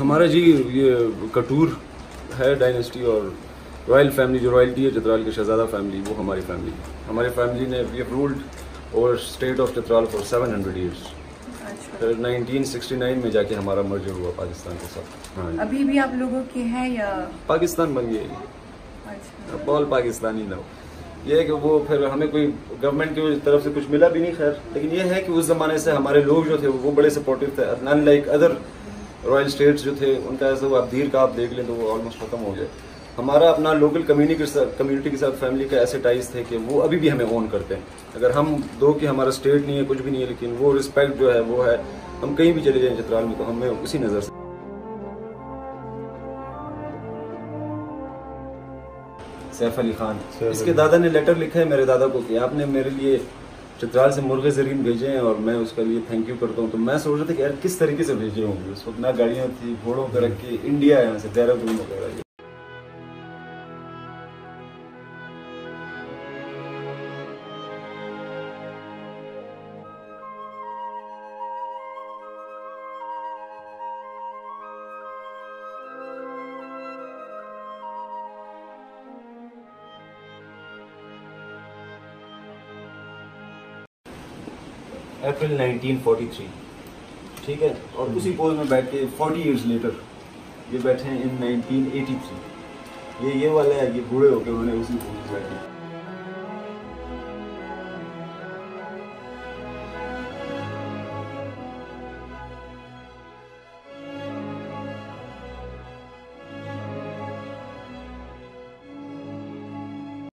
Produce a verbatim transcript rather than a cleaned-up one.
हमारा जी ये कटूर है डायनेस्टी, और रॉयल फैमिली जो रॉयल्टी है चित्राल की शहजादा फैमिली, वो हमारी फैमिली है। हमारी फैमिली ने we have ruled over state of Chitral for seven hundred years. फिर नाइनटीन सिक्सटी नाइन में जाके हमारा मर्जर हुआ पाकिस्तान के साथ। हाँ, अभी भी आप लोगों के हैं या पाकिस्तान बन गया? अच्छा, बॉल पाकिस्तानी ना हो। ये है कि वो फिर हमें कोई गवर्नमेंट की तरफ से कुछ मिला भी नहीं, खैर, लेकिन ये है कि उस जमाने से हमारे लोग जो थे वो बड़े सपोर्टिव थे। अनलाइक अदर रॉयल स्टेट्स जो थे उनका ऐसा वो अब्दीर का आप देख लें तो वो ऑलमोस्ट खत्म हो गया। हमारा अपना लोकल कम्युनिटी के साथ कम्युनिटी के साथ फैमिली का ऐसे टाइज थे कि वो अभी भी हमें ओन करते हैं। अगर हम दो कि हमारा स्टेट नहीं है, कुछ भी नहीं है, लेकिन वो रिस्पेक्ट जो है वो है। हम कहीं भी चले जाएं चित्राल में तो हमें उसी नज़र से। सैफ अली खान, इसके दादा ने लेटर लिखा है मेरे दादा को कि आपने मेरे लिए चित्राल से मुर्गे ज़रीन भेजे हैं और मैं उसके लिए थैंक यू करता हूँ। तो मैं सोच रहा था कि यार किस तरीके से भेजे होंगे। उस वक्त ना गाड़ियाँ थी, घोड़ों पर रख के इंडिया यहाँ से देहरादून वगैरह। अप्रैल नाइनटीन फोर्टी थ्री, ठीक है, और उसी पोज में बैठ के फोर्टी इयर्स लेटर ये बैठे हैं इन नाइनटीन एटी थ्री। ये ये वाला है, ये बूढ़े होके उन्होंने उसी पोज में बैठे।